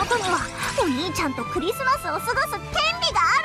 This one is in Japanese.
妹にはお兄ちゃんとクリスマスを過ごす権利があ